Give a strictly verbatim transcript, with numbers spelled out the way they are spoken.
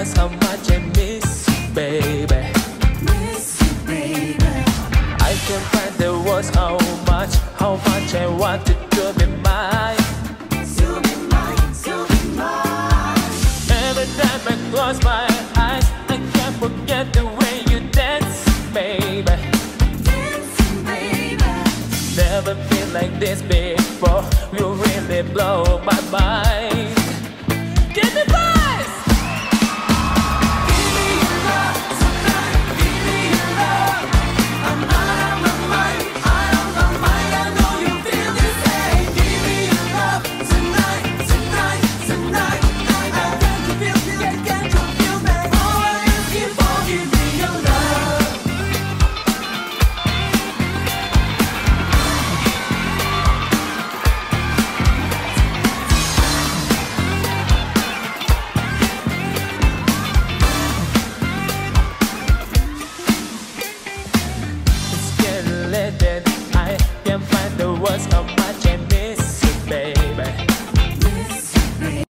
words how much I miss you, baby. Miss you, baby. I can't find the words how much, how much I want you to be mine. To be mine, to be mine. Every time I close my eyes, I can't forget the way you dance, baby. Dancing, baby. Never feel like this before. You really blow my mind. Give me voice. Give me your love tonight. Give me your love. I'm out of my mind. Out of my mind. I know you feel the same. Give me your love tonight, tonight, tonight. I can't you feel me? I can't you feel me? All I ask you for, give me your love. It's getting late and I can't find the words how